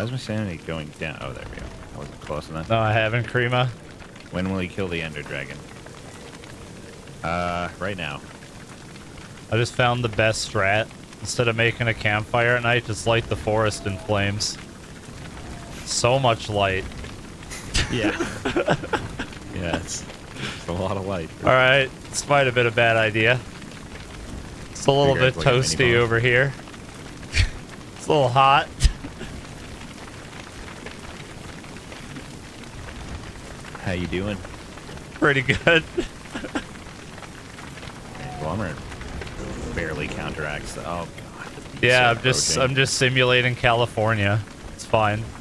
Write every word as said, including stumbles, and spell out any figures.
Why is my sanity going down? Oh, there we go. I wasn't close enough. No, I haven't, Krima. When will he kill the Ender Dragon? Uh, right now. I just found the best strat. Instead of making a campfire at night, just light the forest in flames. So much light. Yeah. Yeah, it's, it's a lot of light. Alright, this might have been a bad idea. It's a little bit toasty over here. It's a little hot. How you doing? Pretty good. Glommer barely counteracts the, oh god. Yeah, I'm just I'm just simulating California. It's fine.